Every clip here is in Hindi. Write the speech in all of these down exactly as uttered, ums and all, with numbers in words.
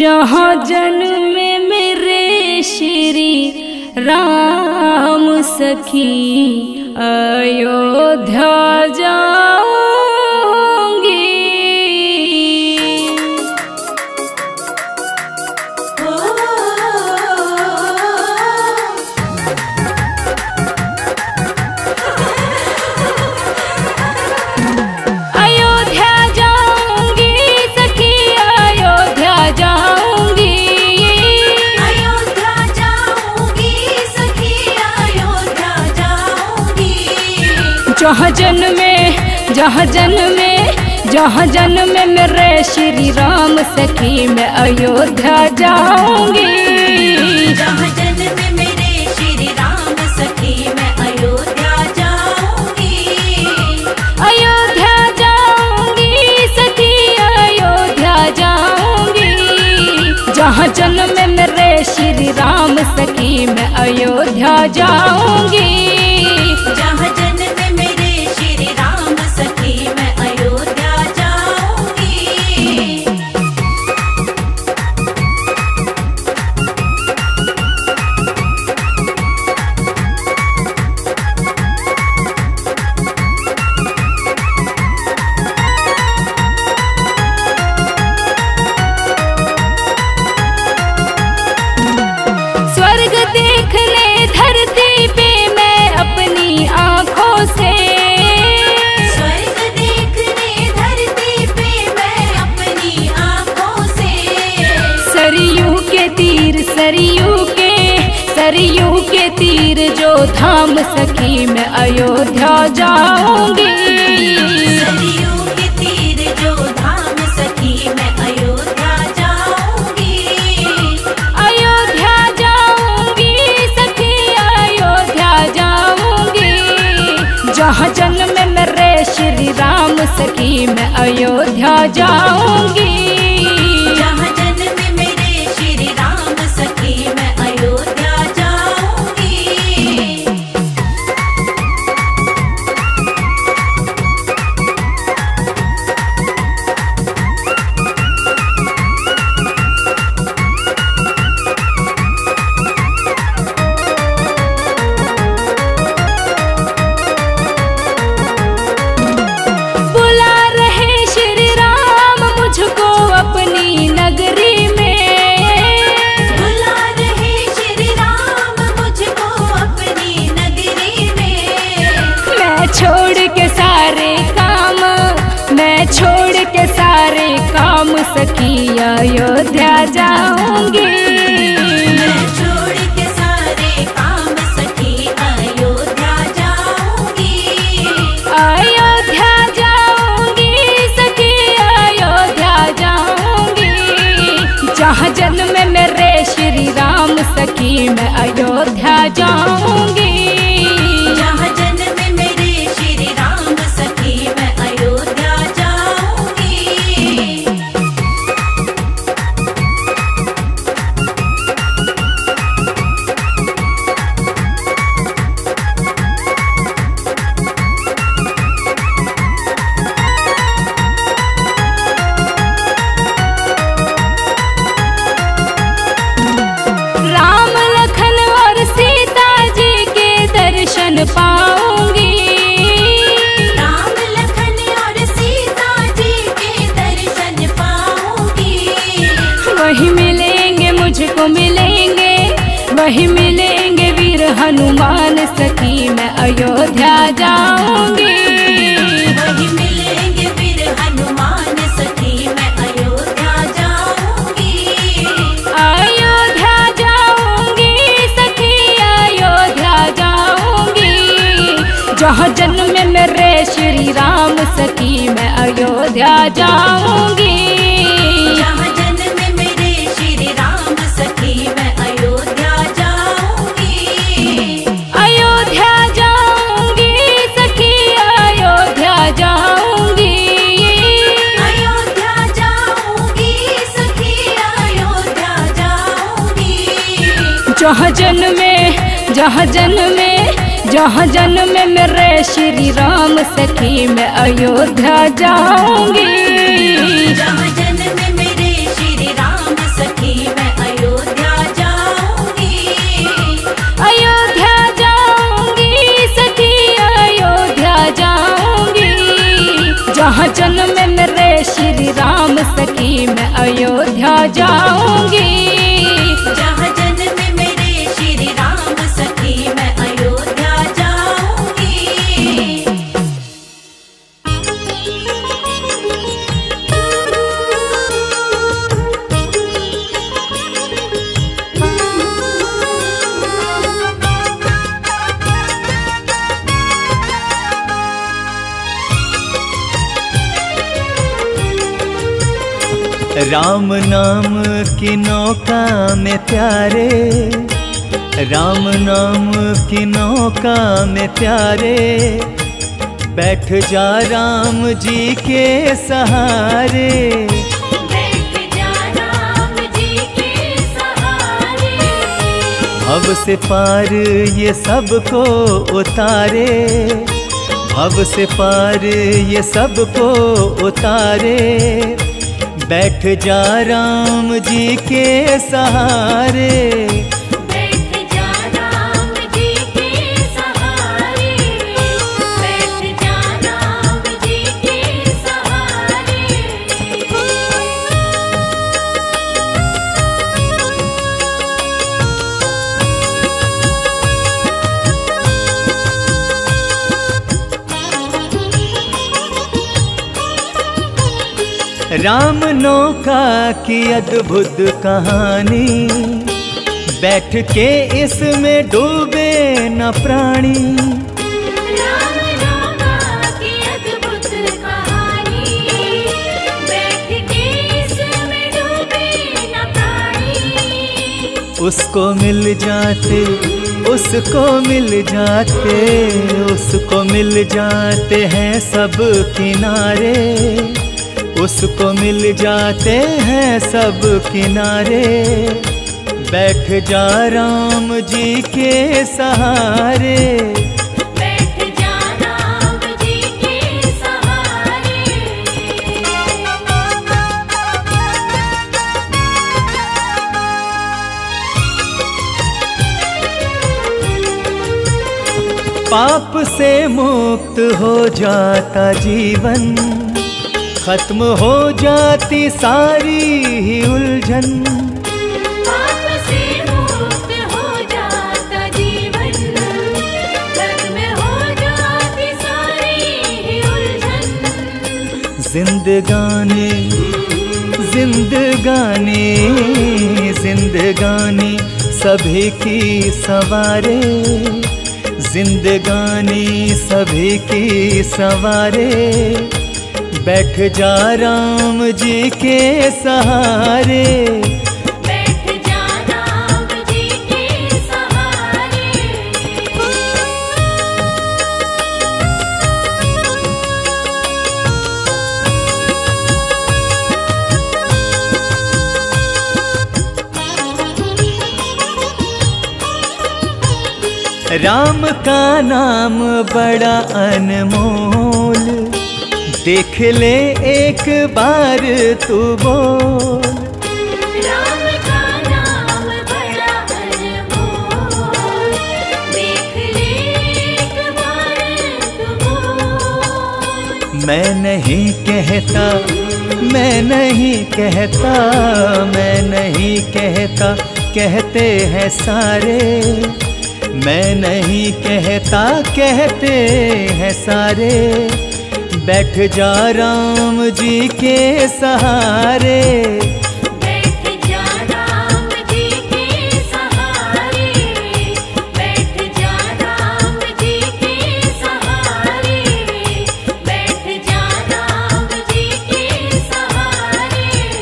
जहाँ जन्मे मेरे श्री राम सखी अयोध्या जाऊंगी। अयोध्या जाऊंगी सखी अयोध्या जाऊंगी। अयोध्या जाऊंगी सखी अयोध्या जाऊंगी। जहाँ जन्मे जहाँ जन्मे जहाँ जन्मे मेरे श्री राम सखी मैं अयोध्या जाऊंगी। जहाँ जन्मे मेरे श्री राम सखी मैं अयोध्या जाऊंगी। अयोध्या जाऊंगी सखी अयोध्या जाऊंगी। जहाँ जन्मे मेरे श्री राम सखी मैं अयोध्या जाऊंगी। जहाँ जन्मे मेरे श्री राम सखी मैं अयोध्या जाऊंगी। स्वर्ग देखने धरती पे मैं अपनी आँखों से। स्वर्ग देखने धरती पे मैं अपनी आँखों से। सरयू के तीर सरयू के सरयू के तीर जो धाम सखी मैं अयोध्या जाऊंगी। सरयू के तीर जो धाम सखी मैं अयोध्या जाऊंगी। अयोध्या जाऊंगी सखी अयोध्या जाऊंगी। जहाँ जन्मे मेरे श्री राम सखी मैं अयोध्या जाऊंगी। जहाँ जन्मे मेरे श्री राम सखी मैं अयोध्या जाऊंगी। बुला रहे श्री राम मुझको अपनी नगरी में। बुला रहे श्री राम मुझको अपनी नगरी में। मैं छोड़ के सारे काम मैं छोड़ के सारे काम सखी अयोध्या जाऊंगी। मैं छोड़ के सारे काम सखी अयोध्या जाऊंगी। अयोध्या जाऊंगी सखी अयोध्या जाऊंगी। जहाँ जन्मे मेरे श्री राम सखी मैं अयोध्या जाऊंगी। जहाँ जन्मे मेरे श्री राम सखी मैं अयोध्या जाऊंगी। राम लखन और सीता जी के दर्शन पाऊंगी। राम लखन और सीता जी के दर्शन पाऊंगी। वही मिलेंगे मुझको मिलेंगे वही मिलेंगे वीर हनुमान सखी मैं अयोध्या जाऊंगी। वही मिलेंगे वीर हनुमान सखी मैं अयोध्या जाऊंगी। अयोध्या जाऊंगी सखी अयोध्या जाऊंगी। जहाँ जन्मे मेरे श्री राम सखी मैं अयोध्या जाऊंगी। जहाँ जन्मे मेरे श्री राम सखी मैं अयोध्या जाऊंगी। अयोध्या जाऊंगी सखी अयोध्या जाऊंगी। अयोध्या जाऊंगी सखी अयोध्या जाऊंगी। जहाँ जन्मे जहाँ जन्मे जहाँ जन्मे मेरे श्री राम सखी मैं अयोध्या जाऊंगी। जहाँ जन्मे मेरे श्री राम सखी अयोध्या जाऊंगी। जहाँ जन्म मेरे श्री राम सखी मैं अयोध्या जाऊंगी। राम नाम की नौका में प्यारे, राम नाम की नौका में प्यारे, बैठ जा राम जी के सहारे। बैठ जा राम जी के सहारे। भव से पार ये सबको उतारे, भव से पार ये सबको उतारे, बैठ जा राम जी के सहारे। बैठ जा राम जी के सहारे। बैठ जा राम जी के सहारे। राम नौका की अद्भुत कहानी, बैठ के इसमें डूबे न प्राणी। राम नौका की अद्भुत कहानी, बैठ के इसमें डूबे न प्राणी। उसको मिल जाते, उसको मिल जाते, उसको मिल जाते हैं सब किनारे, उसको मिल जाते हैं सब किनारे, बैठ जा राम जी के सहारे। बैठ जा राम जी के सहारे। पाप से मुक्त हो जाता जीवन, खत्म हो जाती सारी ही उलझन। पाप से मुक्त हो जाता जीवन, खत्म हो जाती सारी ही उलझन। जिंदगानी जिंदगानी जिंदगानी सभी की सवारे, जिंदगानी सभी की सवारे, बैठ जा राम जी के सहारे। बैठ जा राम जी के सहारे। राम का नाम बड़ा अनमोल, देख ले एक बार तू बोल। राम का नाम बड़ा अनमोल, देख ले एक बार तू बोल। मैं नहीं कहता, मैं नहीं कहता, मैं नहीं कहता, कहते हैं सारे, मैं नहीं कहता, कहते हैं सारे, बैठ जा राम जी के सहारे। बैठ जा राम जी के सहारे। बैठ जा राम जी के सहारे। बैठ जा राम जी के सहारे।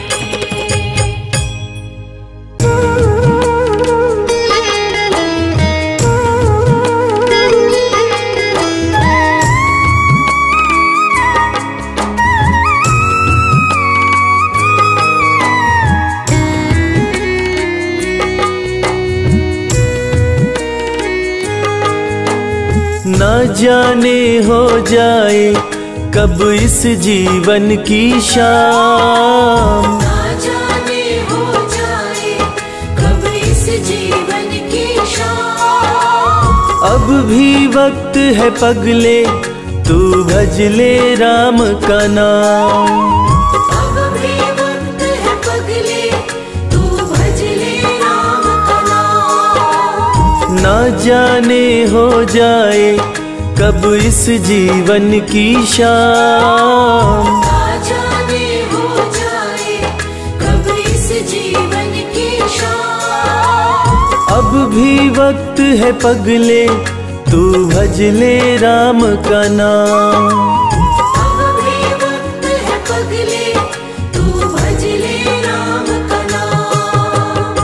न जाने हो जाए कब इस जीवन की शाम, ना जाने हो जाए कब इस जीवन की शाम। अब भी वक्त है पगले तू भज ले राम का नाम। अब भी वक्त है ना जाने हो जाए कब इस जीवन की शाम। ना जाने हो जाए कब इस जीवन की शाम। अब भी वक्त है पगले तू भज ले राम का नाम। अब भी वक्त है पगले तू भज ले राम का नाम।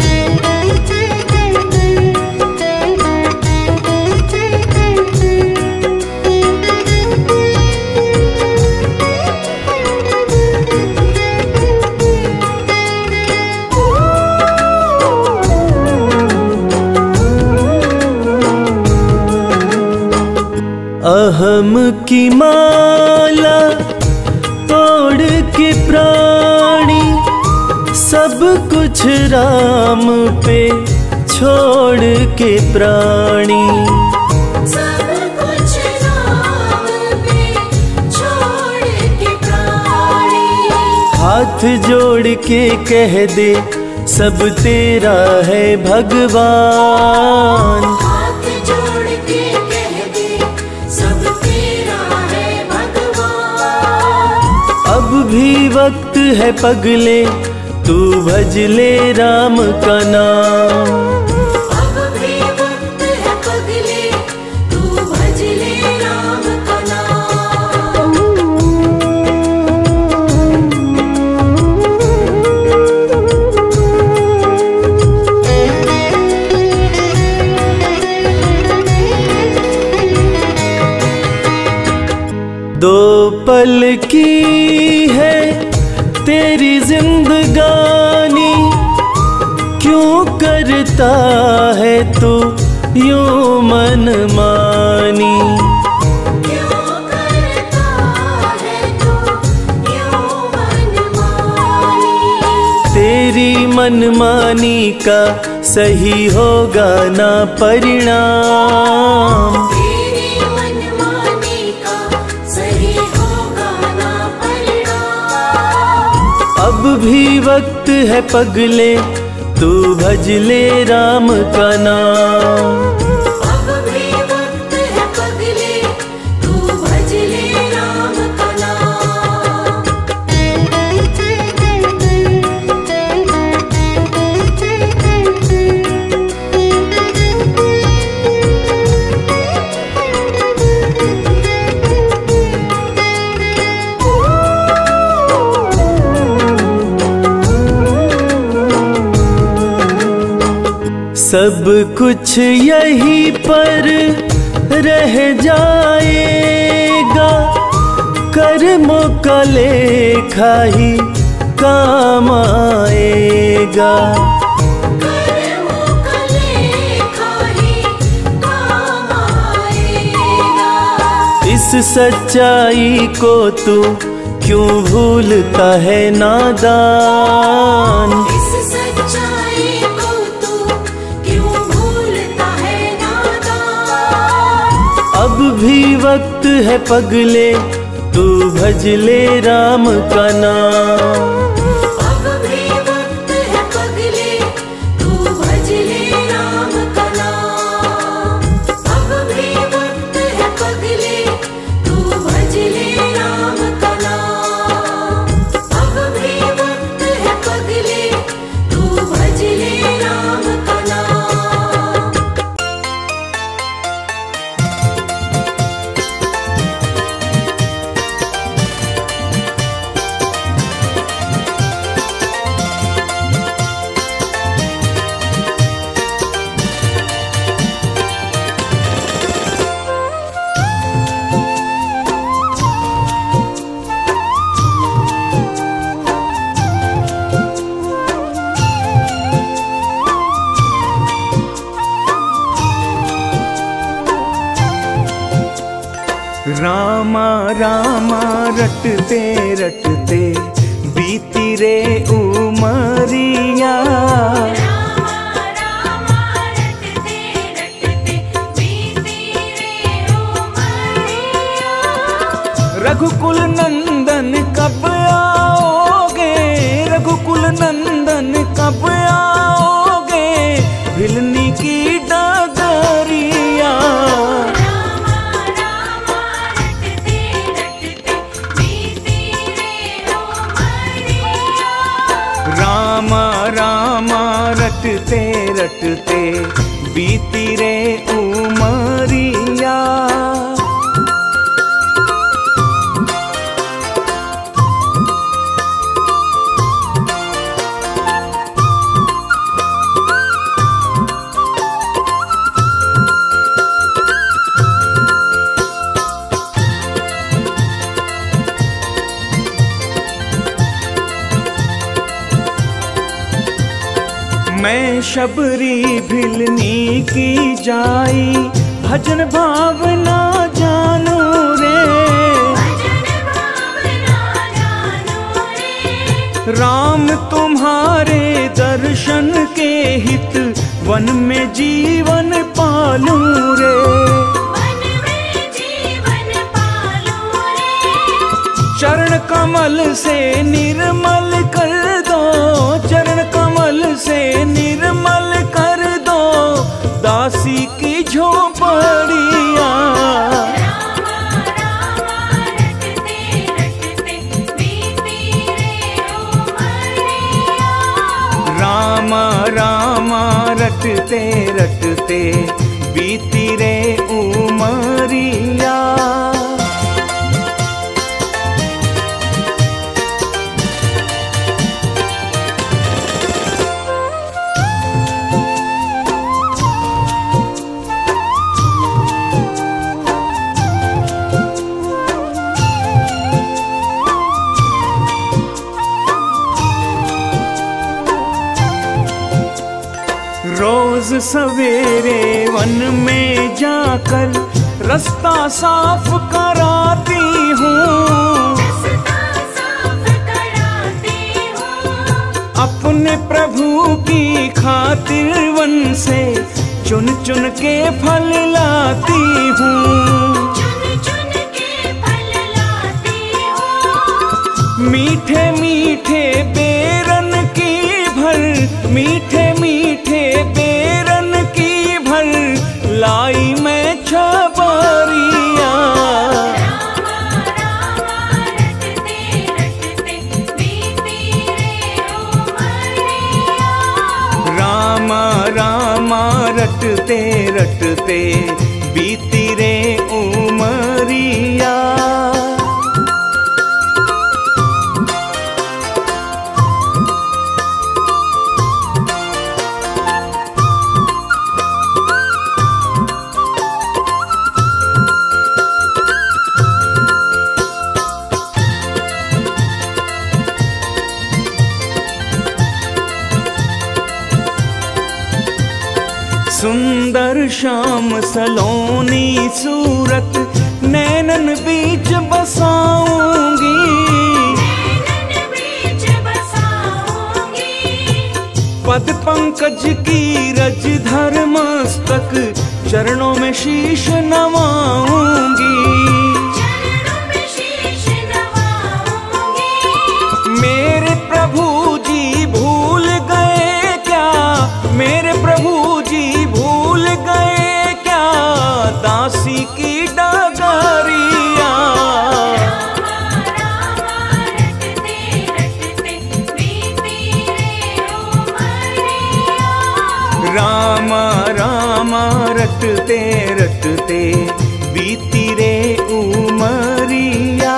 अहम की माला तोड़ के प्राणी सब कुछ राम पे छोड़ के प्राणी। सब कुछ राम पे छोड़ के प्राणी। हाथ जोड़ के कह दे सब तेरा है भगवान। हाथ जोड़ के कह दे सब तेरा है भगवान। अब भी वक्त है पगले तू भज ले राम का नाम। अब भी वक्त है पगले तू भज ले राम का नाम। दो पल की है तेरी जिंदगानी, क्यों करता है तू यूं मनमानी। क्यों करता है तू यूं मनमानी। तेरी मनमानी का सही होगा ना परिणाम। तेरी मनमानी का सही होगा ना परिणाम। अब भी वक्त है पगले तू भज ले राम का नाम। अब भी वक्त है पगले तू भज ले राम का नाम। सब कुछ यहीं पर रह जाएगा, कर्मों का लेखा ही काम आएगा। कर्मों का लेखा ही काम आएगा। इस सच्चाई को तू क्यों भूलता है नादान। इस सच्चाई को तू क्यों भूलता है नादान। अब भी वक्त है पगले तू भज ले राम का नाम। अब भी वक्त है पगले तू भज ले राम का नाम। अब भी वक्त है पगले तू भज ले राम का नाम। अब भी वक्त है पगले तू भज ले राम का नाम। रामा रामा रटते रटते बीती रे उमरिया। रामा रामा रटते रटते बीती रे उमरिया। रघुकुल नंदन कब आओगे, रघुकुल नंदन कब आओगे, भिलनी की डागर रटते रटते बीती रे उमरिया। मैं शबरी भिलनी की जाई भजन भावना जानू रे। राम तुम्हारे दर्शन के हित वन में जीवन पालू रे। चरण कमल से निर्मल कर दो, चरण कमल से निर्मल कर दो दासी की झोपड़िया। रामा रामा रटते रटते बीती रे उमरिया। रोज सवेरे वन में जाकर रास्ता साफ कराती हूँ। अपने प्रभु की खातिर वन से चुन चुन के फल लाती हूँ। मीठे मीठे बेरन की भर, मीठे मीठे बेरन की भर लाई मैं छबरिया। रामा रामा रटते रटते बीती रे उमरिया। सुंदर श्याम सलोनी सूरत नैनन बीच बसाऊंगी। पद पंकज की रज धर मस्तक चरणों में शीश नवाऊंगी। मेरे प्रभु जी भूल गए क्या, मेरे प्रभु जी भूल गए क्या दासी की डगरिया। रामा रामा रटते रटते बीती रे उमरिया।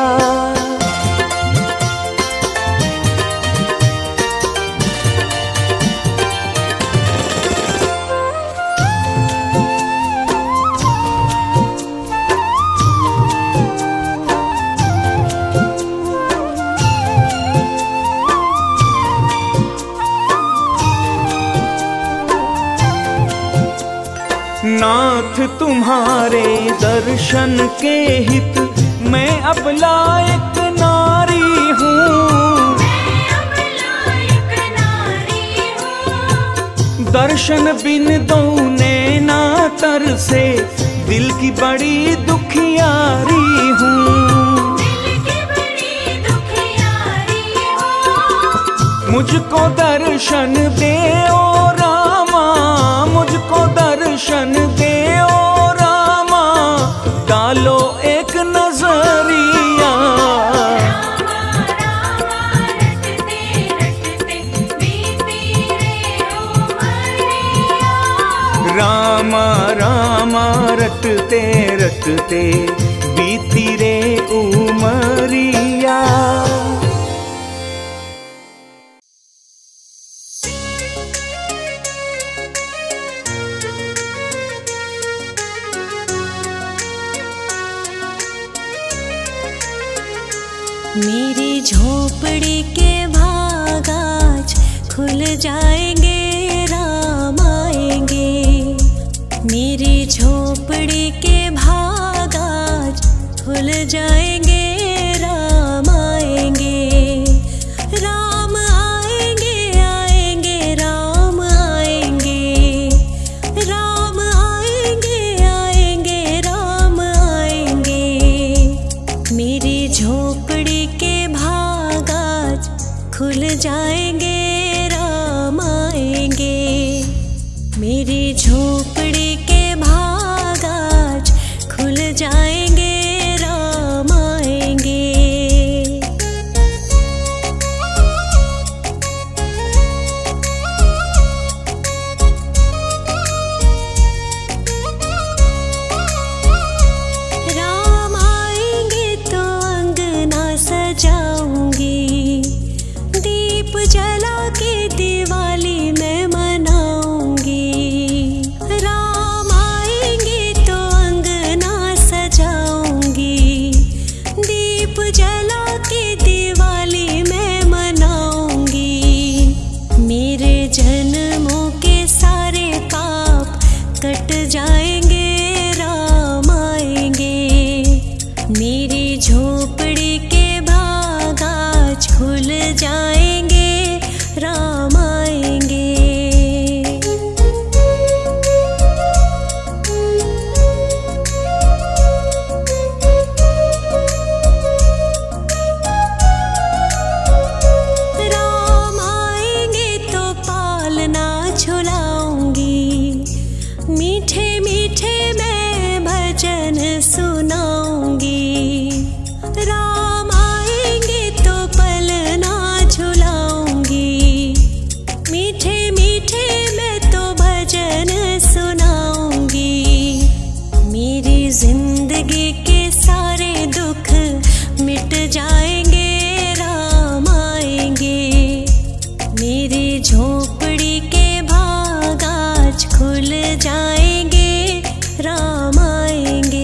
नाथ तुम्हारे दर्शन के हित मैं अब लायक नारी हूँ। दर्शन बिन दो नैना तर से दिल की बड़ी दुखियारी हूँ। मुझको दर्शन दे ओ रामा, मुझको दर्शन दे ओ रामा डालो एक नजरिया। रामा रामा रटते रटते बीती रे उमरिया। मेरी झोपड़ी के भाग आज खुल जाएंगे, राम आएंगे। मेरी झोपड़ी के भाग आज खुल जाएंगे, राम आएंगे। राम आएंगे आएंगे राम आएंगे, राम आएंगे आएंगे राम आएंगे। मेरी झोपड़ी के भाग आज खुल जाएंगे, राम आएंगे। मेरी झोपड़ी के भाग आज खुल जाएंगे, राम आएंगे। राम आएंगे तो अंगना सजाऊंगी, दीप जला के दिवाली मैं मनाऊंगी। राम आएंगे तो अंगना सजाऊंगी, दीप जला के दिवाली मैं मनाऊंगी। मेरे जन्मों के सारे पाप कट जाएंगे, राम आएंगे। मेरी झोपड़ी के भाग आज खुल जाएंगे, राम आएंगे। राम आएंगे तो पालना झुलाऊंगी, मीठे मीठे मैं भजन सुनाऊंगी। राम आएंगे तो पलना झुलाऊंगी, मीठे मीठे मैं तो भजन सुनाऊंगी। मेरी जिंदगी के सारे दुख मिट जाएंगे, राम आएंगे। मेरी झोपड़ी के भाग आज खुल जाएंगे, राम आएंगे।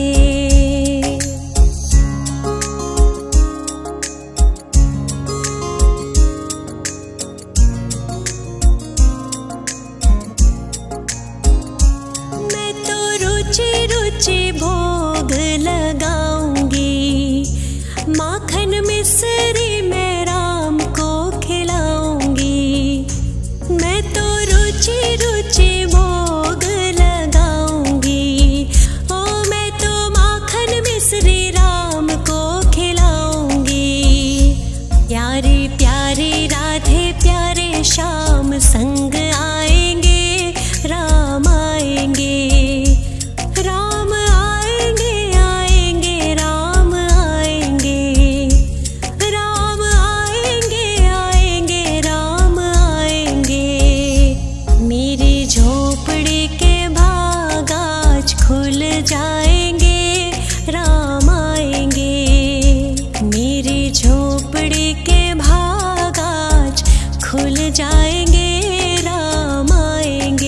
मैं तो रुचि रुचि भोग लगाऊंगी, माखन मिश्री मैं राम को खिलाऊंगी। मैं तो रुचि रुचि भोग लगाऊंगी, ओ मैं तो माखन मिश्री राम को खिलाऊंगी। प्यारी प्यारी राधे प्यारे श्याम संग आएंगे, राम आएंगे। राम आएंगे आएंगे राम आएंगे, राम आएंगे आएंगे राम आएंगे। मेरी झोपड़ी के भाग आज खुल जाएंगे, राम आएंगे। मेरी झोपड़ी के भाग आज खुल जाएंगे, राम आएंगे।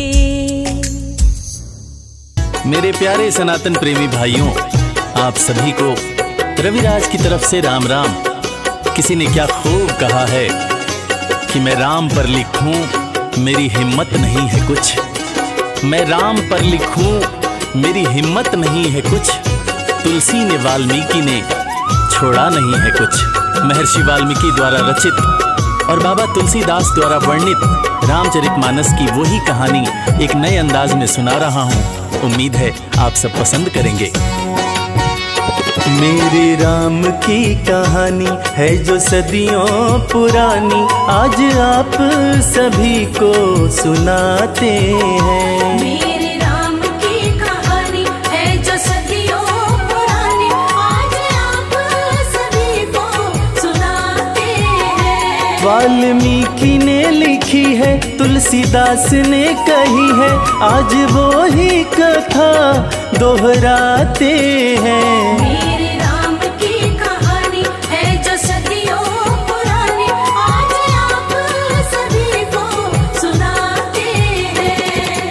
मेरे प्यारे सनातन प्रेमी भाइयों, आप सभी को रविराज की तरफ से राम राम। किसी ने क्या खूब कहा है कि मैं राम पर लिखूं मेरी हिम्मत नहीं है कुछ। मैं राम पर लिखूं मेरी हिम्मत नहीं है कुछ। तुलसी ने वाल्मीकि ने छोड़ा नहीं है कुछ। महर्षि वाल्मीकि द्वारा रचित और बाबा तुलसीदास द्वारा वर्णित रामचरितमानस की वही कहानी एक नए अंदाज में सुना रहा हूँ। उम्मीद है आप सब पसंद करेंगे। मेरे राम की कहानी है जो सदियों पुरानी, आज आप सभी को सुनाते हैं। मेरे राम की कहानी है जो सदियों पुरानी, आज आप सभी को सुनाते हैं। वाल्मीकि ने लिखी है तुलसी तुलसीदास ने कही है, आज वो ही कथा दोहराते हैं। मेरे राम की कहानी है जो सदियों पुरानी, आज आप सभी को सुनाते हैं।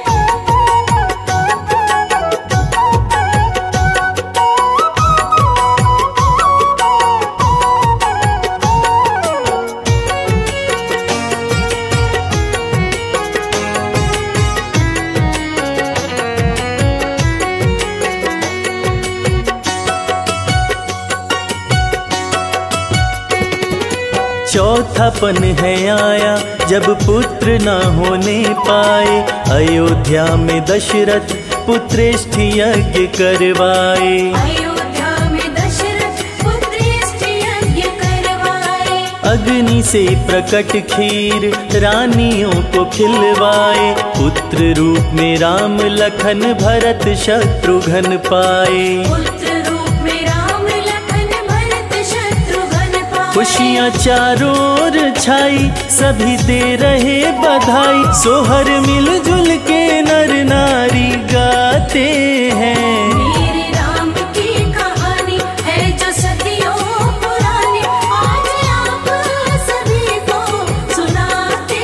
चौथापन है आया जब पुत्र न होने पाए, अयोध्या में दशरथ पुत्रेष्ठ यज्ञ करवाए। अयोध्या में दशरथ पुत्रेष्ठ यज्ञ करवाए। अग्नि से प्रकट खीर रानियों को खिलवाए, पुत्र रूप में राम लखन भरत शत्रुघ्न पाए। पुत्र रूप में राम लखन भरत शत्रुघ्न पाए। खुशियाँ चारों ओर छाई, सभी दे रहे बधाई, सोहर मिलजुल के नर नारी गाते हैं। मेरे राम की कहानी है जो सदियों पुरानी, आज आप सभी को सुनाते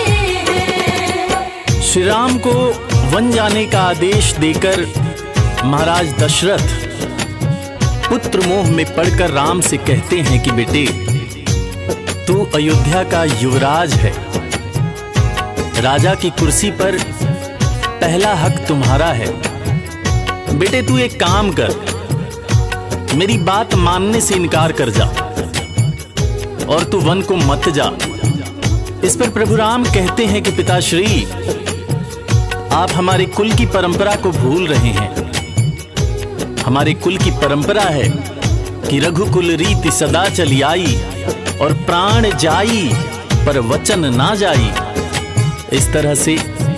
हैं। श्री राम को वन जाने का आदेश देकर महाराज दशरथ पुत्र मोह में पड़कर राम से कहते हैं कि बेटे, तू अयोध्या का युवराज है, राजा की कुर्सी पर पहला हक तुम्हारा है। बेटे तू एक काम कर, मेरी बात मानने से इनकार कर जा और तू वन को मत जा। इस पर प्रभु राम कहते हैं कि पिताश्री, आप हमारे कुल की परंपरा को भूल रहे हैं। हमारे कुल की परंपरा है कि रघुकुल रीति सदा चली आई, और प्राण जाई पर वचन ना जाई। इस तरह से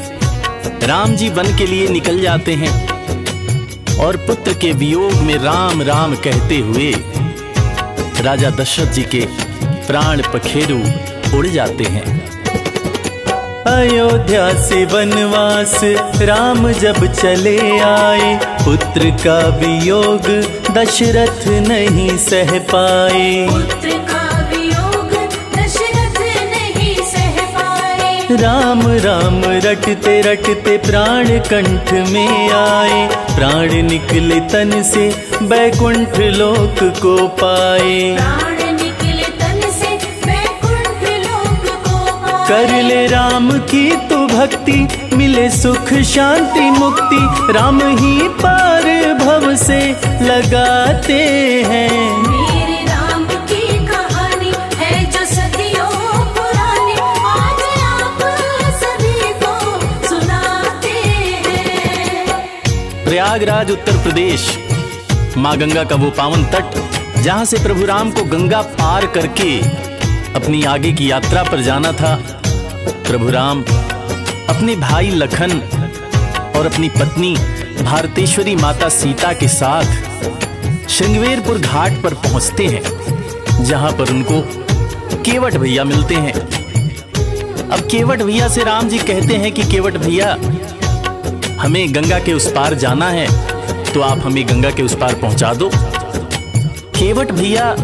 राम जी वन के लिए निकल जाते हैं और पुत्र के वियोग में राम राम कहते हुए राजा दशरथ जी के प्राण पखेरु उड़ जाते हैं। अयोध्या से वनवास राम जब चले आए, पुत्र का वियोग दशरथ नहीं सह पाए। पुत्र का वियोग दशरथ नहीं सह पाए। राम राम रटते रटते प्राण कंठ में आए, प्राण निकले तन से बैकुंठ लोक को पाए। प्राण निकले तन से बैकुंठ लोक को पाए। कर ले राम की तू भक्ति, मिले सुख शांति मुक्ति, राम ही पार भव से लगाते हैं। मेरे राम की कहानी है जो सदियों पुरानी, आज आप सभी को सुनाते हैं। प्रयागराज उत्तर प्रदेश, माँ गंगा का वो पावन तट जहाँ से प्रभु राम को गंगा पार करके अपनी आगे की यात्रा पर जाना था। प्रभु राम अपने भाई लखन और अपनी पत्नी भारतेश्वरी माता सीता के साथ श्रृंगवेरपुर घाट पर पहुंचते हैं, जहां पर उनको केवट भैया मिलते हैं। अब केवट भैया से राम जी कहते हैं कि केवट भैया, हमें गंगा के उस पार जाना है, तो आप हमें गंगा के उस पार पहुंचा दो। केवट भैया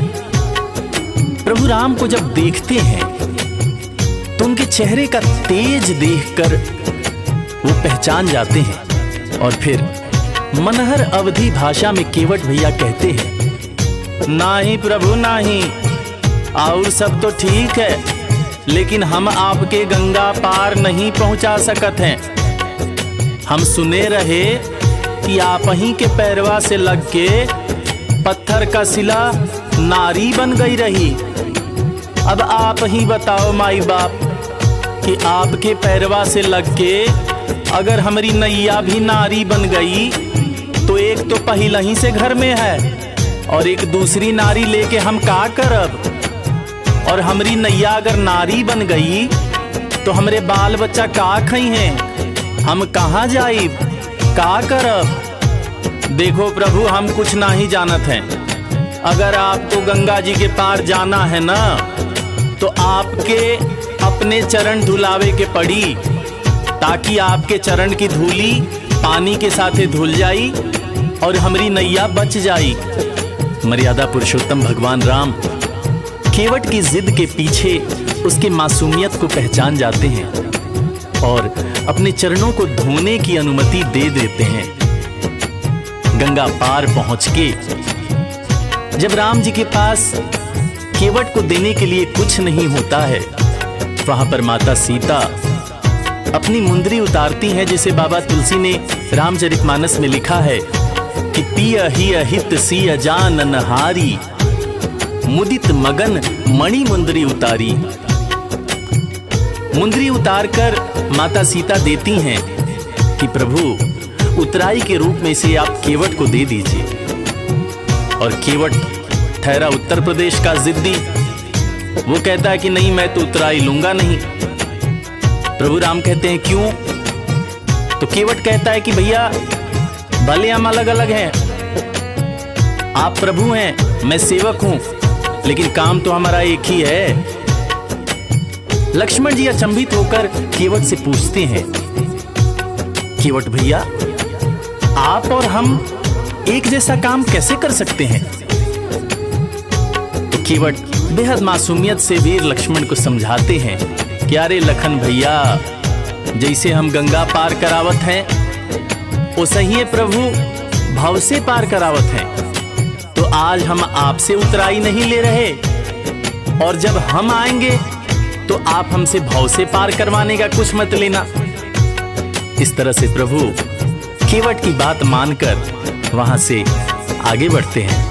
प्रभु राम को जब देखते हैं तो उनके चेहरे का तेज देखकर वो पहचान जाते हैं और फिर मनहर अवधी भाषा में केवट भैया कहते हैं, नाही प्रभु नाही, और सब तो ठीक है, लेकिन हम आपके गंगा पार नहीं पहुंचा सकत हैं। हम सुने रहे कि आप ही के पैरवा से लग के पत्थर का सिला नारी बन गई रही। अब आप ही बताओ माई बाप कि आपके पैरवा से लग के अगर हमारी नैया भी नारी बन गई तो एक तो पहला ही से घर में है और एक दूसरी नारी लेके हम का करब। और हमारी नैया अगर नारी बन गई तो हमरे बाल बच्चा का खई हैं, हम कहाँ जाइब, का करब। देखो प्रभु, हम कुछ नहीं जानत हैं। अगर आपको गंगा जी के पार जाना है ना, तो आपके अपने चरण धुलावे के पड़ी, ताकि आपके चरण की धूली पानी के साथे धुल जाई और हमारी नैया बच जाई। मर्यादा पुरुषोत्तम भगवान राम केवट की जिद के पीछे उसके मासूमियत को पहचान जाते हैं और अपने चरणों को धोने की अनुमति दे देते हैं। गंगा पार पहुंच के जब राम जी के पास केवट को देने के लिए कुछ नहीं होता है, वहां पर माता सीता अपनी मुंदरी उतारती हैं, जिसे बाबा तुलसी ने रामचरितमानस में लिखा है कि पिय ही हित सिय जानन हारी, मुदित मगन मणि मुंदरी उतारी। मुंदरी उतारकर माता सीता देती हैं कि प्रभु उतराई के रूप में से आप केवट को दे दीजिए। और केवट ठहरा उत्तर प्रदेश का जिद्दी, वो कहता है कि नहीं, मैं तो उतराई लूंगा नहीं। प्रभु राम कहते हैं क्यों? तो केवट कहता है कि भैया भले हम अलग अलग हैं, आप प्रभु हैं, मैं सेवक हूं, लेकिन काम तो हमारा एक ही है। लक्ष्मण जी अचंभित होकर केवट से पूछते हैं, केवट भैया आप और हम एक जैसा काम कैसे कर सकते हैं? तो केवट बेहद मासूमियत से वीर लक्ष्मण को समझाते हैं कि अरे लखन भैया, जैसे हम गंगा पार करावत हैं, वो सही है प्रभु भव से पार करावत हैं। तो आज हम आपसे उतराई नहीं ले रहे, और जब हम आएंगे तो आप हमसे भव से पार करवाने का कुछ मत लेना। इस तरह से प्रभु केवट की बात मानकर वहां से आगे बढ़ते हैं।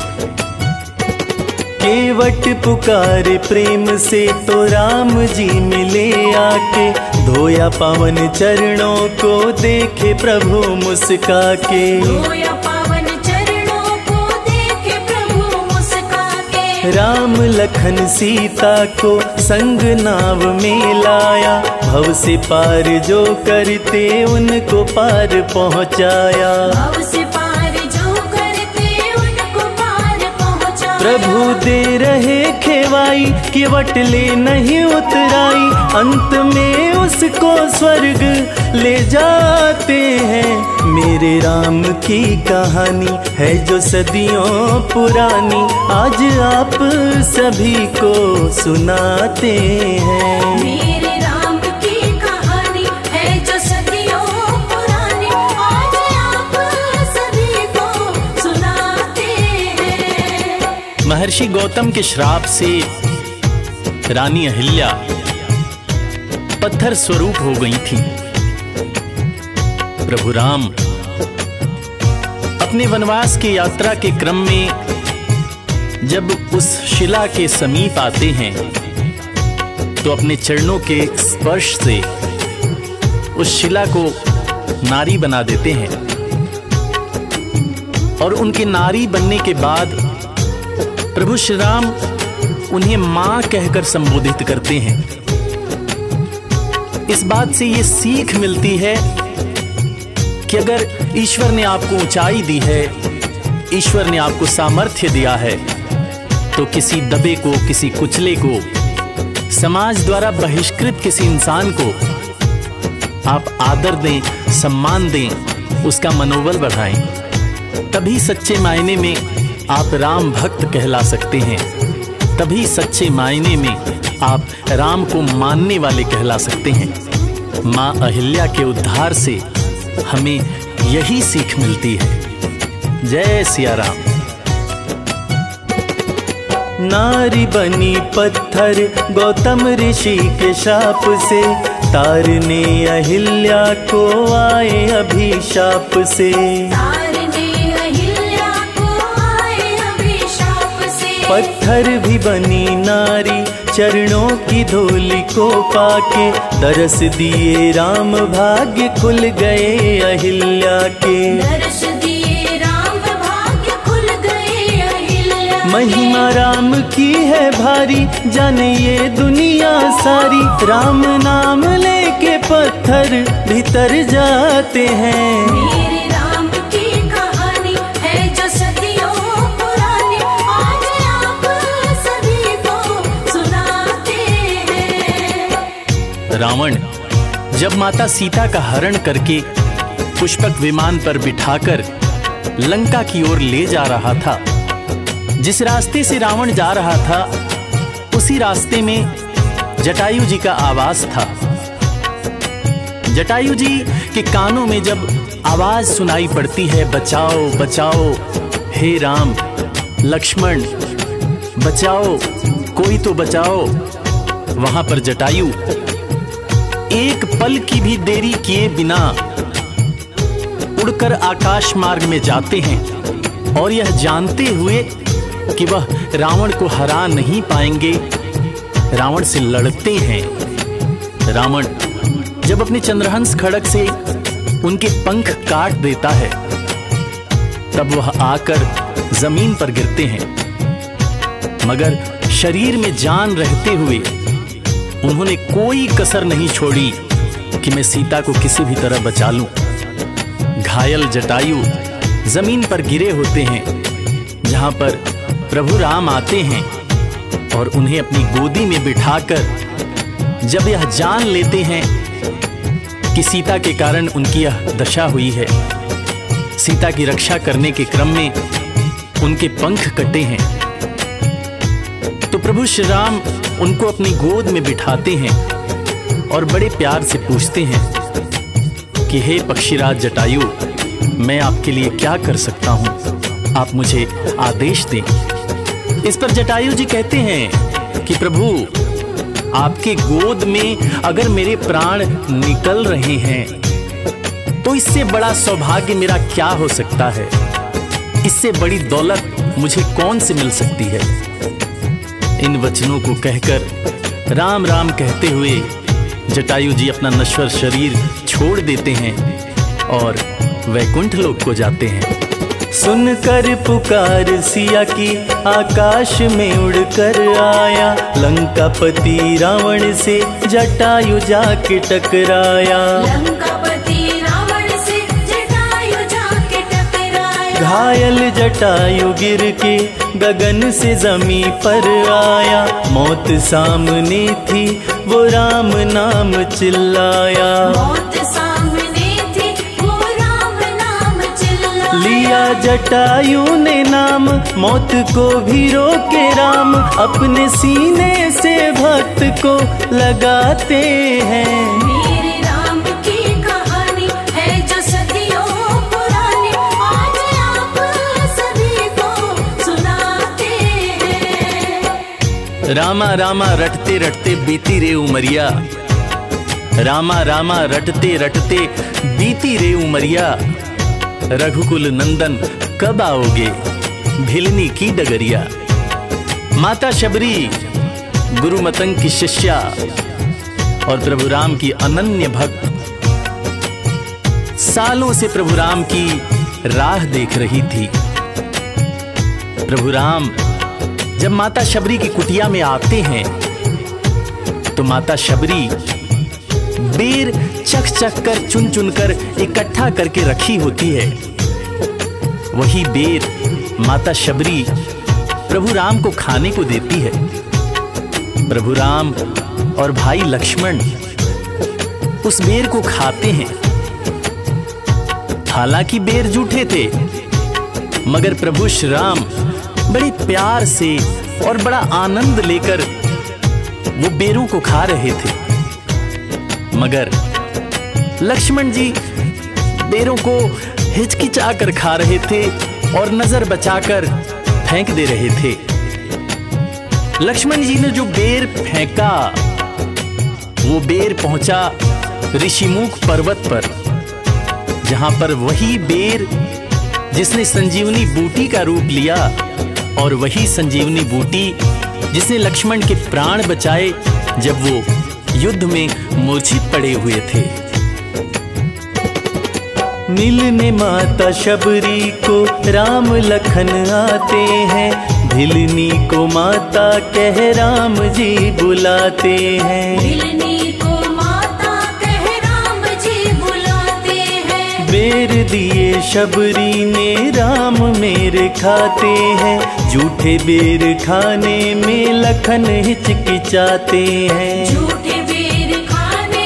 केवट पुकारे प्रेम से तो राम जी मिले आके, धोया पावन चरणों को देखे प्रभु मुस्का के। धोया पावन चरणों को देखे प्रभु मुस्का के। राम लखन सीता को संग नाव में लाया, भव से पार जो करते उनको पार पहुँचाया। भव से पार जो करते उनको पार पहुँचाया। प्रभु दे रहे खेवाई, केवट ले नहीं उतराई, अंत में उसको स्वर्ग ले जाते हैं। मेरे राम की कहानी है जो सदियों पुरानी, आज आप सभी को सुनाते हैं। मेरे राम की कहानी है जो सदियों पुरानी, आज आप सभी को सुनाते हैं। महर्षि गौतम के श्राप से रानी अहिल्या पत्थर स्वरूप हो गई थी। प्रभु राम अपने वनवास की यात्रा के क्रम में जब उस शिला के समीप आते हैं तो अपने चरणों के स्पर्श से उस शिला को नारी बना देते हैं, और उनके नारी बनने के बाद प्रभु श्री राम उन्हें मां कहकर संबोधित करते हैं। इस बात से ये सीख मिलती है कि अगर ईश्वर ने आपको ऊंचाई दी है, ईश्वर ने आपको सामर्थ्य दिया है, तो किसी दबे को, किसी कुचले को, समाज द्वारा बहिष्कृत किसी इंसान को आप आदर दें, सम्मान दें, उसका मनोबल बढ़ाएं। तभी सच्चे मायने में आप राम भक्त कहला सकते हैं, तभी सच्चे मायने में आप राम को मानने वाले कहला सकते हैं। मां अहिल्या के उद्धार से हमें यही सीख मिलती है। जय सिया राम। नारी बनी पत्थर गौतम ऋषि के शाप से, तारने अहिल्या को आए अभिशाप से। तारने अहिल्या को आए अभिशाप से। पत्थर भी बनी नारी चरणों की धूलि को पाके, दरस दिए राम भाग्य खुल गए अहिल्या के। दरस दिए राम भाग्य खुल गए अहिल्या के। महिमा राम की है भारी, जाने ये दुनिया सारी, राम नाम लेके पत्थर भीतर जाते हैं। मेरे राम की कहानी है जो सदियों पुरानी, आज आप सभी को सुनाते हैं। रावण जब माता सीता का हरण करके पुष्पक विमान पर बिठाकर लंका की ओर ले जा रहा था, जिस रास्ते से रावण जा रहा था उसी रास्ते में जटायु जी का आवाज था। जटायु जी के कानों में जब आवाज सुनाई पड़ती है, बचाओ बचाओ हे राम लक्ष्मण बचाओ, कोई तो बचाओ, वहां पर जटायु एक पल की भी देरी किए बिना उड़कर आकाश मार्ग में जाते हैं और यह जानते हुए कि वह रावण को हरा नहीं पाएंगे, रावण से लड़ते हैं। रावण जब अपने चंद्रहंस खड्ग से उनके पंख काट देता है तब वह आकर जमीन पर गिरते हैं, मगर शरीर में जान रहते हुए उन्होंने कोई कसर नहीं छोड़ी कि मैं सीता को किसी भी तरह बचा लूं। घायल जटायु जमीन पर गिरे होते हैं, जहां पर प्रभु राम आते हैं और उन्हें अपनी गोदी में बिठाकर जब यह जान लेते हैं कि सीता के कारण उनकी यह दशा हुई है, सीता की रक्षा करने के क्रम में उनके पंख कटे हैं, तो प्रभु श्री राम उनको अपनी गोद में बिठाते हैं और बड़े प्यार से पूछते हैं कि हे पक्षीराज जटायु, मैं आपके लिए क्या कर सकता हूं, आप मुझे आदेश दें। इस पर जटायु जी कहते हैं कि प्रभु आपके गोद में अगर मेरे प्राण निकल रहे हैं तो इससे बड़ा सौभाग्य मेरा क्या हो सकता है, इससे बड़ी दौलत मुझे कौन से मिल सकती है। इन वचनों को कहकर राम राम कहते हुए जटायु जी अपना नश्वर शरीर छोड़ देते हैं और वैकुंठ लोक को जाते हैं। सुनकर पुकार सिया की आकाश में उड़कर आया, लंकापति रावण से जटायु जाके टकराया। लंकापति रावण से जटायु जाके टकराया। घायल जटायु गिर के गगन से जमी पर आया, मौत सामने थी वो राम नाम चिल्लाया। मौत सामने थी वो राम नाम चिल्लाया। लिया जटायु ने नाम, मौत को भी रोके राम, अपने सीने से भक्त को लगाते हैं। मेरे राम की कहानी है जो सदियों पुरानी, आज आप सभी को सुनाते हैं। रामा रामा रटते रटते बीती रे उमरिया, रामा रामा रटते रटते बीती रे उमरिया, रघुकुल नंदन कब आओगे भिलनी की डगरिया। माता शबरी गुरु मतंग की शिष्या और प्रभु राम की अनन्य भक्त सालों से प्रभु राम की राह देख रही थी। प्रभु राम जब माता शबरी की कुटिया में आते हैं तो माता शबरी बेर चख चख कर चुन चुन कर इकट्ठा करके रखी होती है। वही बेर माता शबरी प्रभु राम को खाने को देती है। प्रभु राम और भाई लक्ष्मण उस बेर को खाते हैं। हालांकि बेर जूठे थे, मगर प्रभु श्री राम बड़े प्यार से और बड़ा आनंद लेकर वो बेरों को खा रहे थे। मगर लक्ष्मण जी बेरों को हिचकिचा कर खा रहे थे और नजर बचाकर फेंक दे रहे थे। लक्ष्मण जी ने जो बेर फेंका वो बेर पहुंचा ऋषिमुख पर्वत पर, जहां पर वही बेर जिसने संजीवनी बूटी का रूप लिया और वही संजीवनी बूटी जिसने लक्ष्मण के प्राण बचाए जब वो युद्ध में मूर्छित पड़े हुए थे। मिलने माता शबरी को राम लखन आते हैं, भिलनी को माता कह राम जी बुलाते हैं। भिलनी को माता कह राम जी बुलाते हैं। बेर दिए शबरी ने राम मेरे खाते हैं, झूठे बेर खाने में लखन हिचकिचाते हैं। झूठे बेर खाने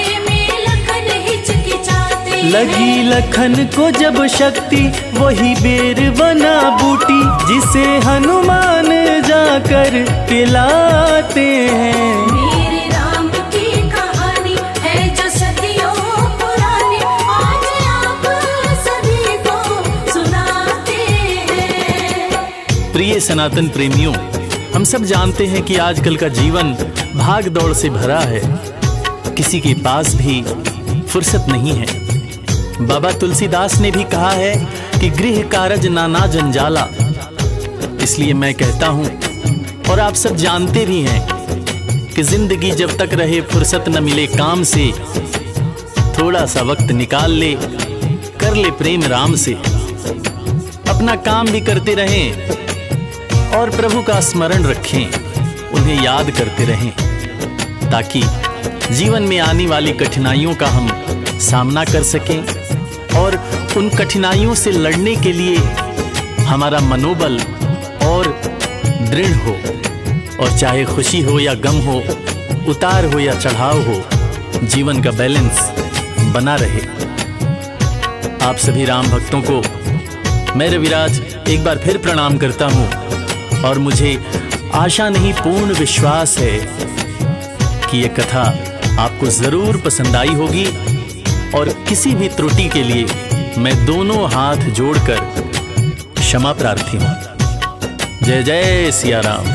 लगी लखन को जब शक्ति वही बेर बना बूटी, जिसे हनुमान जाकर खिलाते हैं। मेरे राम की कहानी है जो सदियों पुरानी, आज आप सभी को सुनाते हैं। प्रिय सनातन प्रेमियों, हम सब जानते हैं कि आजकल का जीवन भाग दौड़ से भरा है, किसी के पास भी फुर्सत नहीं है। बाबा तुलसीदास ने भी कहा है कि गृह कारज नाना जंजाला। इसलिए मैं कहता हूं, और आप सब जानते भी हैं कि जिंदगी जब तक रहे फुर्सत न मिले काम से, थोड़ा सा वक्त निकाल ले, कर ले प्रेम राम से। अपना काम भी करते रहें और प्रभु का स्मरण रखें, उन्हें याद करते रहें, ताकि जीवन में आने वाली कठिनाइयों का हम सामना कर सकें और उन कठिनाइयों से लड़ने के लिए हमारा मनोबल और दृढ़ हो। और चाहे खुशी हो या गम हो, उतार हो या चढ़ाव हो, जीवन का बैलेंस बना रहे। आप सभी राम भक्तों को मैं रविराज एक बार फिर प्रणाम करता हूं, और मुझे आशा नहीं पूर्ण विश्वास है कि ये कथा आपको जरूर पसंद आई होगी। और किसी भी त्रुटि के लिए मैं दोनों हाथ जोड़कर क्षमा प्रार्थी हूं। जय जय सिया राम।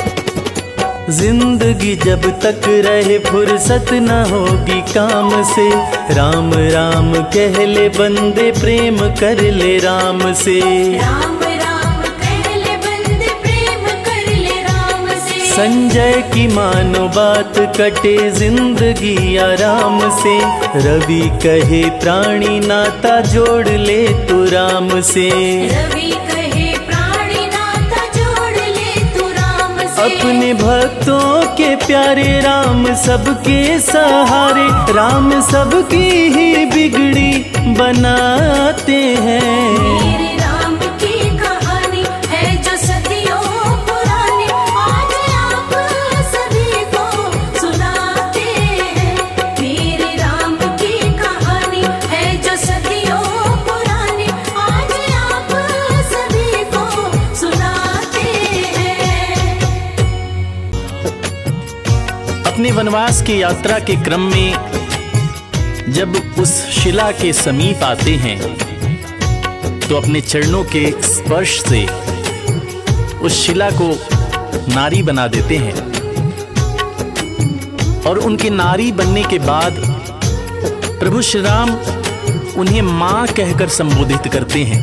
जिंदगी जब तक रहे फुर्सत न होगी काम से, राम राम कह ले बंदे, प्रेम कर ले राम से। राम राम कह ले बंदे, प्रेम कर ले राम से। संजय की मानो बात, कटे जिंदगी आराम से। रवि कहे प्राणी नाता, जोड़ ले तू राम से। रवि कहे प्राणी नाता, जोड़ ले तू राम से। अपने भक्तों के प्यारे राम सबके सहारे, राम सबकी ही बिगड़ी बनाते हैं। मेरे राम की कहानी है जो सदियों पुरानी, आज आप सभी को सुनाते हैं। मेरे राम की कहानी है जो सदियों पुरानी, आज आप सभी को सुनाते हैं। अपने वनवास की यात्रा के क्रम में जब उस शिला के समीप आते हैं, तो अपने चरणों के स्पर्श से उस शिला को नारी बना देते हैं। और उनके नारी बनने के बाद प्रभु श्री राम उन्हें मां कहकर संबोधित करते हैं।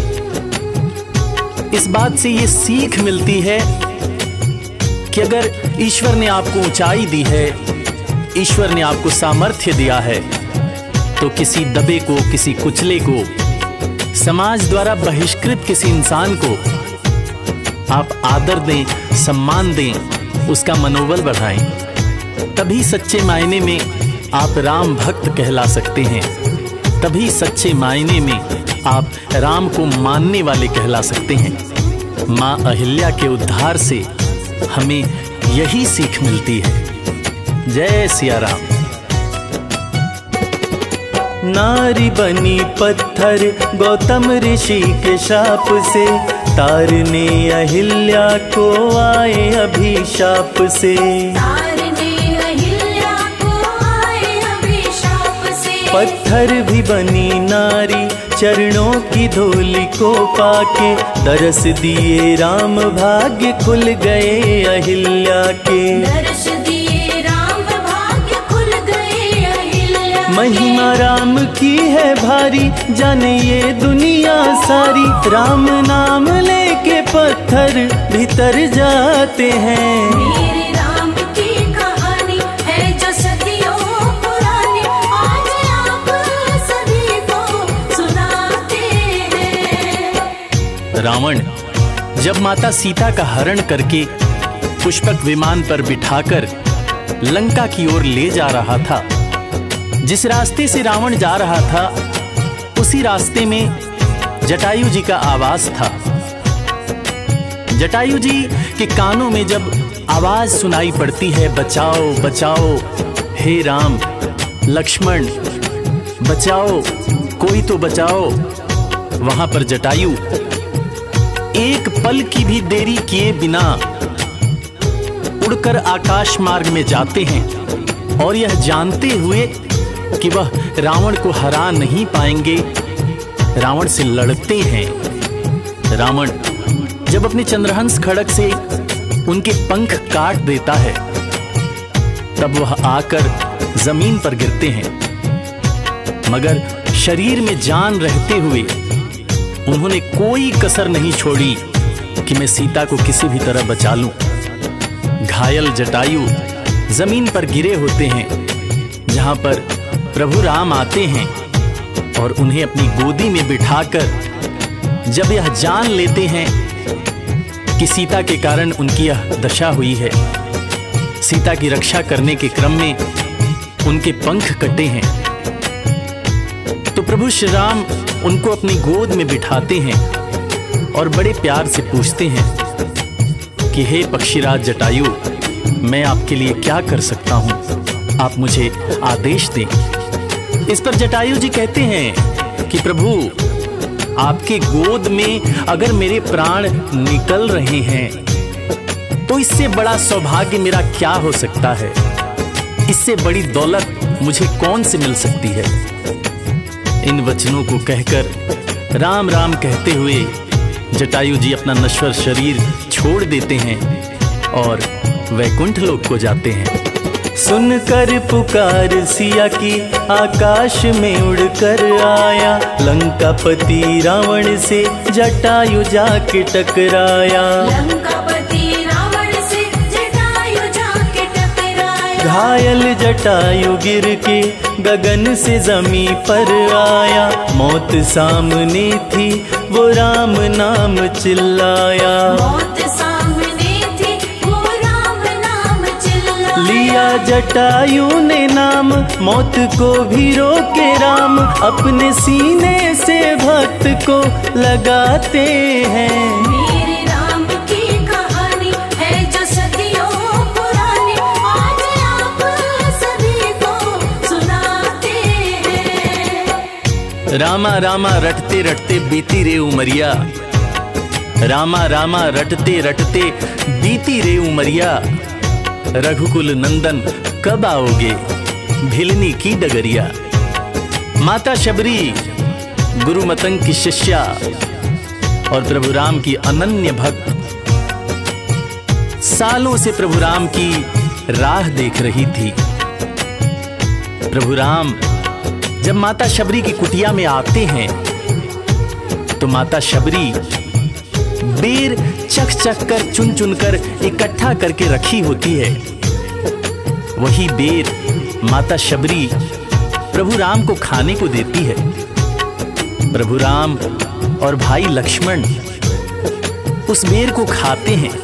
इस बात से ये सीख मिलती है कि अगर ईश्वर ने आपको ऊंचाई दी है, ईश्वर ने आपको सामर्थ्य दिया है, तो किसी दबे को, किसी कुचले को, समाज द्वारा बहिष्कृत किसी इंसान को आप आदर दें, सम्मान दें, उसका मनोबल बढ़ाएं। तभी सच्चे मायने में आप राम भक्त कहला सकते हैं। तभी सच्चे मायने में आप राम को मानने वाले कहला सकते हैं। मां अहिल्या के उद्धार से हमें यही सीख मिलती है। जय सिया राम। नारी बनी पत्थर गौतम ऋषि के शाप से, तारने अहिल्या को आए अभिशाप से। तारने अहिल्या को आए अभिशाप से। पत्थर भी बनी नारी चरणों की धूलि को पाके, दरस दिए राम भाग्य खुल गए अहिल्या के। दर्श दिए राम भाग्य खुल गए अहिल्या। महिमा राम की है भारी, जाने ये दुनिया सारी। राम नाम लेके पत्थर भीतर जाते हैं। मेरे राम की कहानी है जो सदियों पुरानी, आज आप सभी को सुनाते हैं। रावण जब माता सीता का हरण करके पुष्पक विमान पर बिठाकर लंका की ओर ले जा रहा था, जिस रास्ते से रावण जा रहा था उसी रास्ते में जटायु जी का आवाज था। जटायु जी के कानों में जब आवाज सुनाई पड़ती है, बचाओ बचाओ हे राम लक्ष्मण बचाओ, कोई तो बचाओ। वहां पर जटायु एक पल की भी देरी किए बिना उड़कर आकाश मार्ग में जाते हैं और यह जानते हुए कि वह रावण को हरा नहीं पाएंगे, रावण से लड़ते हैं। रावण जब अपने चंद्रहंस खड़ग से उनके पंख काट देता है तब वह आकर जमीन पर गिरते हैं, मगर शरीर में जान रहते हुए उन्होंने कोई कसर नहीं छोड़ी कि मैं सीता को किसी भी तरह बचा लूं। घायल जटायु जमीन पर गिरे होते हैं, जहां पर प्रभु राम आते हैं और उन्हें अपनी गोदी में बिठाकर जब यह जान लेते हैं कि सीता के कारण उनकी यह दशा हुई है, सीता की रक्षा करने के क्रम में उनके पंख कटे हैं, तो प्रभु श्री राम उनको अपनी गोद में बिठाते हैं और बड़े प्यार से पूछते हैं कि हे पक्षीराज जटायु, मैं आपके लिए क्या कर सकता हूं, आप मुझे आदेश दें। इस पर जटायु जी कहते हैं कि प्रभु, आपके गोद में अगर मेरे प्राण निकल रहे हैं तो इससे बड़ा सौभाग्य मेरा क्या हो सकता है, इससे बड़ी दौलत मुझे कौन से मिल सकती है। इन वचनों को कहकर राम राम कहते हुए जटायु जी अपना नश्वर शरीर छोड़ देते हैं और वैकुंठ लोक को जाते हैं। सुनकर पुकार सिया की आकाश में उड़कर आया, लंकापति रावण से जटायु जाके टकराया। लंकापति रावण से जटायु जाके टकराया। घायल जटायु गिर के गगन से जमी पर आया, मौत सामने थी वो राम नाम चिल्लाया। मौत सामने थी वो राम नाम चिल्लाया। लिया जटायु ने नाम, मौत को भी रोके राम, अपने सीने से भक्त को लगाते हैं। मेरे राम की कहानी है जो सदियों पुरानी, आज आप सभी को सुनाते हैं। रामा रामा रटते रटते बीती रे उमरिया, रामा रामा रटते रटते बीती रे उमरिया, रघुकुल नंदन कब आओगे भिलनी की डगरिया। माता शबरी गुरु मतंग की शिष्या और प्रभु राम की अनन्य भक्त सालों से प्रभु राम की राह देख रही थी। प्रभु राम जब माता शबरी की कुटिया में आते हैं तो माता शबरी बेर चख चख कर चुन चुन कर इकट्ठा करके रखी होती है। वही बेर माता शबरी प्रभु राम को खाने को देती है। प्रभु राम और भाई लक्ष्मण उस बेर को खाते हैं।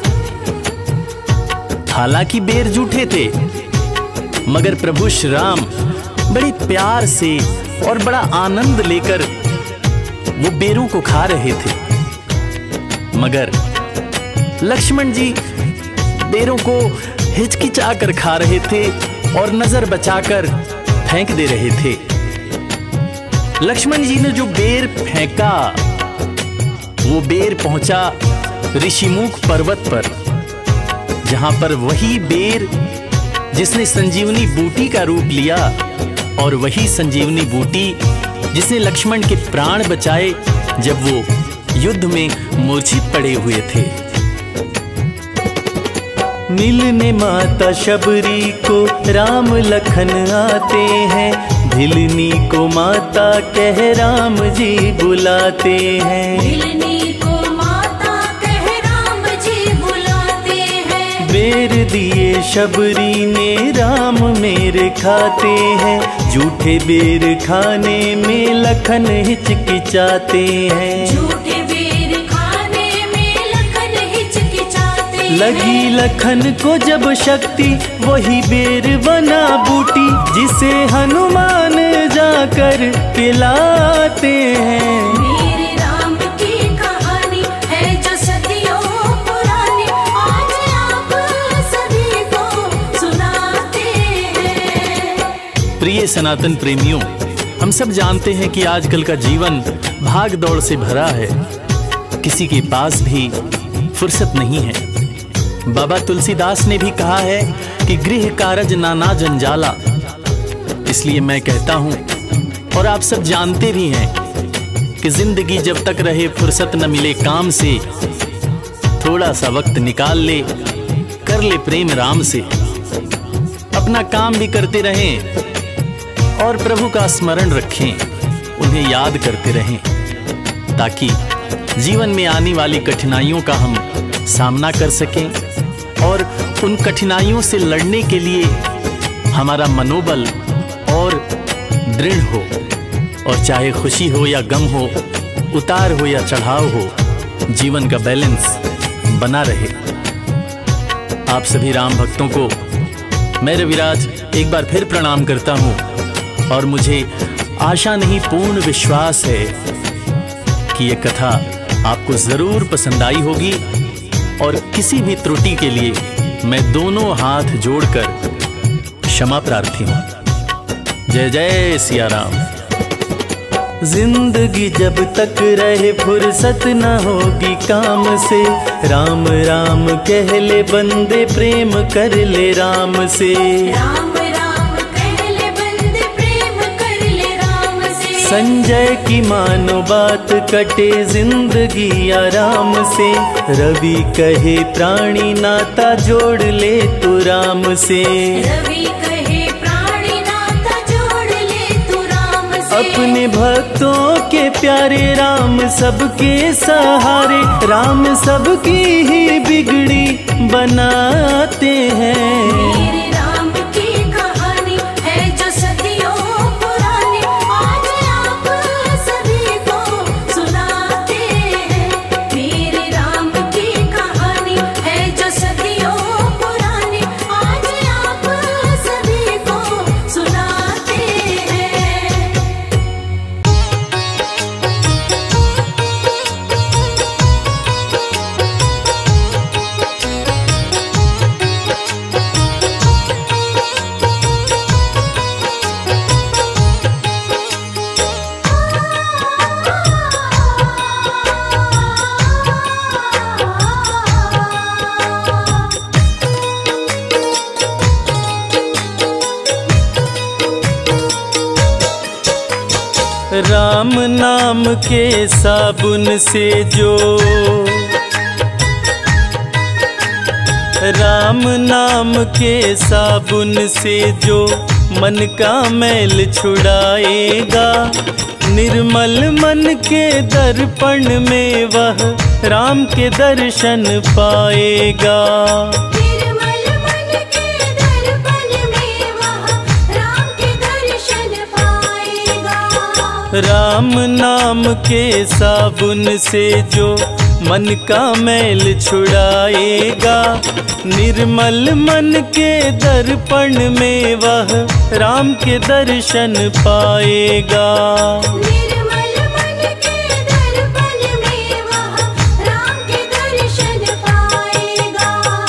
हालांकि बेर जूठे थे, मगर प्रभु श्री राम बड़े प्यार से और बड़ा आनंद लेकर वो बेरों को खा रहे थे। मगर लक्ष्मण जी बेरों को हिचकिचा कर खा रहे थे और नजर बचाकर फेंक दे रहे थे। लक्ष्मण जी ने जो बेर फेंका वो बेर पहुंचा ऋषिमुख पर्वत पर, जहां पर वही बेर जिसने संजीवनी बूटी का रूप लिया और वही संजीवनी बूटी जिसने लक्ष्मण के प्राण बचाए जब वो युद्ध में मूर्छित पड़े हुए थे। मिलने माता शबरी को राम लखन आते हैं, भिलनी को माता कह राम जी बुलाते हैं। भिलनी को माता कह राम जी बुलाते हैं। बेर दिए शबरी ने राम मेरे खाते हैं, झूठे बेर खाने में लखन हिचकिचाते हैं। झूठे बेर खाने में लखन हिचकिचाते हैं। लगी लखन को जब शक्ति वही बेर बना बूटी, जिसे हनुमान जाकर पिलाते हैं। मेरे राम की कहानी है जो सदियों पुरानी, आज आप सभी को सुनाते हैं। प्रिय सनातन प्रेमियों, हम सब जानते हैं कि आजकल का जीवन भाग दौड़ से भरा है, किसी के पास भी फुर्सत नहीं है। बाबा तुलसीदास ने भी कहा है कि गृह कारज नाना जंजाला। इसलिए मैं कहता हूं, और आप सब जानते भी हैं, कि जिंदगी जब तक रहे फुर्सत न मिले काम से, थोड़ा सा वक्त निकाल ले, कर ले प्रेम राम से। अपना काम भी करते रहें और प्रभु का स्मरण रखें, उन्हें याद करते रहें, ताकि जीवन में आने वाली कठिनाइयों का हम सामना कर सकें और उन कठिनाइयों से लड़ने के लिए हमारा मनोबल और दृढ़ हो। और चाहे खुशी हो या गम हो, उतार हो या चढ़ाव हो, जीवन का बैलेंस बना रहे। आप सभी राम भक्तों को मैं रविराज एक बार फिर प्रणाम करता हूं, और मुझे आशा नहीं पूर्ण विश्वास है कि ये कथा आपको जरूर पसंद आई होगी। और किसी भी त्रुटि के लिए मैं दोनों हाथ जोड़कर क्षमा प्रार्थी हूं। जय जय सिया राम। जिंदगी जब तक रहे फुर्सत न होगी काम से, राम राम कह ले बंदे प्रेम कर ले राम से। राम राम कह ले बंदे प्रेम कर ले राम से। संजय की मानो बात कटे जिंदगी आराम से, रवि कहे प्राणी नाता जोड़ ले तू राम से। रवि कहे प्राणी नाता जोड़ ले तू राम से। अपने भक्तों के प्यारे राम सबके सहारे, राम सबकी ही बिगड़ी बनाते हैं। मेरे राम की कहानी है जो सदियों पुरानी, आज आप सभी को सुनाते हैं। मेरे राम की कहानी है जो सदियों पुरानी, आज आप सभी को सुनाते हैं। राम नाम के साबुन से जो, राम नाम के साबुन से जो मन का मैल छुड़ाएगा, निर्मल मन के दर्पण में वह राम के दर्शन पाएगा। निर्मल मन के दर्पण में वह राम के दर्शन पाएगा। राम नाम के साबुन से जो मन का मैल छुड़ाएगा, निर्मल मन के दर्पण में वह राम के दर्शन पाएगा। निर्मल मन के दर्पण में वह राम के दर्शन पाएगा।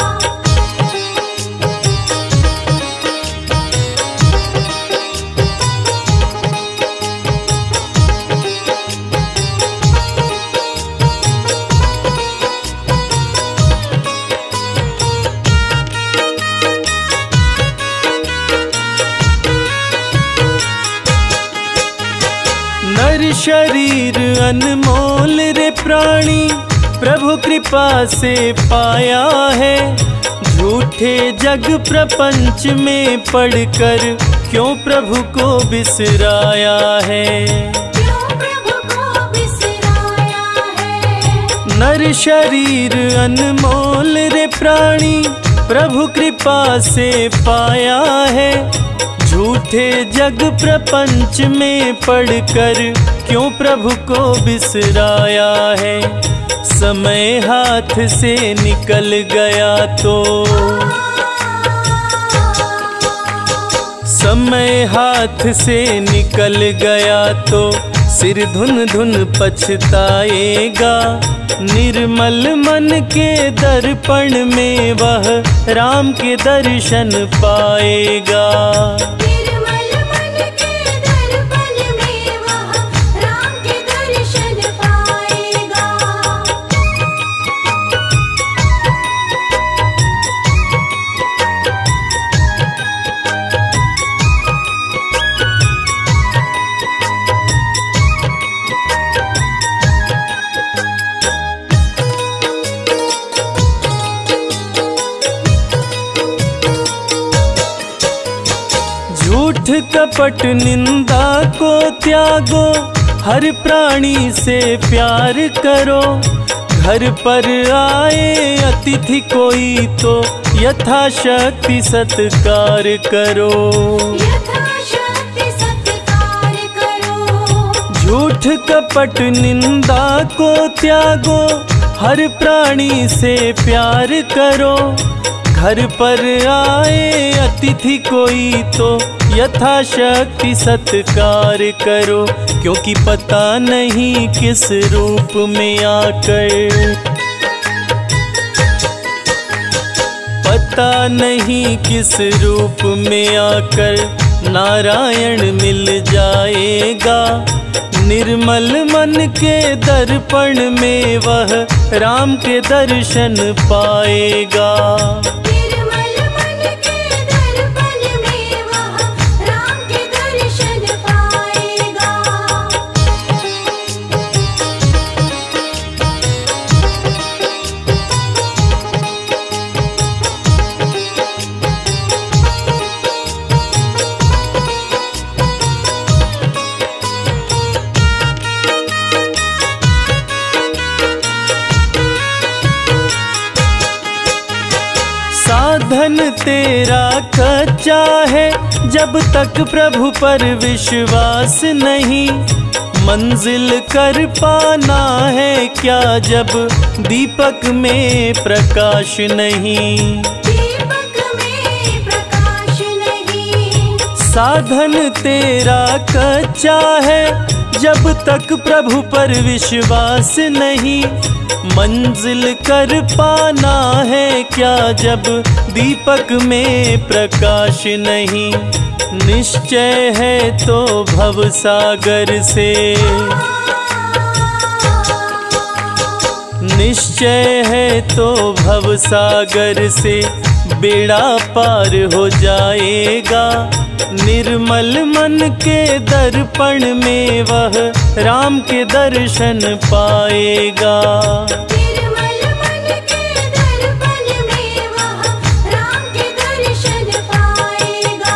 नर शरीर अनमोल रे प्राणी, प्रभु कृपा से पाया है। झूठे जग प्रपंच में पड़कर क्यों प्रभु को बिसराया है। क्यों प्रभु को बिसराया है। नर शरीर अनमोल रे प्राणी, प्रभु कृपा से पाया है। झूठे जग प्रपंच में पड़कर क्यों प्रभु को बिसराया है। समय हाथ से निकल गया तो, समय हाथ से निकल गया तो सिर धुन धुन पछताएगा। निर्मल मन के दर्पण में वह राम के दर्शन पाएगा। निर्मल मन के दर्पण में कपट निंदा को त्यागो, हर प्राणी से प्यार करो। घर पर आए अतिथि कोई तो यथाशक्ति सत्कार करो। यथाशक्ति सत्कार करो। झूठ कपट निंदा को त्यागो, हर प्राणी से प्यार करो। घर पर आए अतिथि कोई तो यथाशक्ति सत्कार करो। क्योंकि पता नहीं किस रूप में आकर, पता नहीं किस रूप में आकर नारायण मिल जाएगा। निर्मल मन के दर्पण में वह राम के दर्शन पाएगा। निर्मल मन के दर्पण में वह राम के दर्शन पाएगा। साधन तेरा कच्चा है, जब तक प्रभु पर विश्वास नहीं। मंजिल कर पाना है क्या, जब दीपक में प्रकाश नहीं। दीपक में प्रकाश नहीं। साधन तेरा कच्चा है, जब तक प्रभु पर विश्वास नहीं। मंजिल कर पाना है क्या, जब दीपक में प्रकाश नहीं। निश्चय है तो भव सागर से, निश्चय है तो भव सागर से बेड़ा पार हो जाएगा। निर्मल मन के दर्पण में वह राम के दर्शन पाएगा। निर्मल मन के दर्पण में वह राम के दर्शन पाएगा।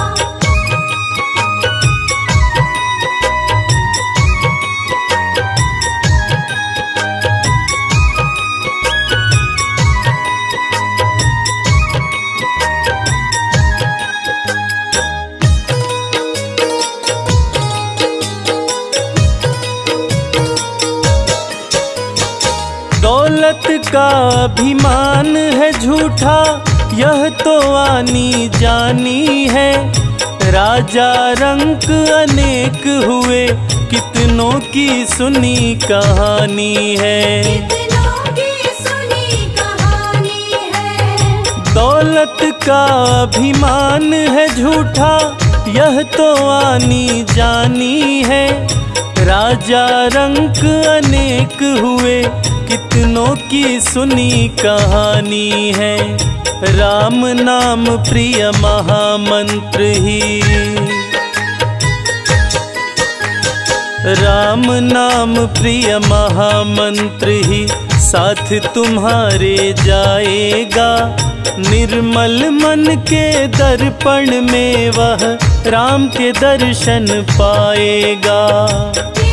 दौलत का अभिमान है झूठा, यह तो आनी जानी है। राजा रंक अनेक हुए, कितनों की सुनी कहानी है। कितनों की सुनी कहानी है। दौलत का अभिमान है झूठा, यह तो आनी जानी है। राजा रंक अनेक हुए, कितनों की सुनी कहानी है। राम नाम प्रिय महामंत्र ही, राम नाम प्रिय महामंत्र ही साथ तुम्हारे जाएगा। निर्मल मन के दर्पण में वह राम के दर्शन पाएगा।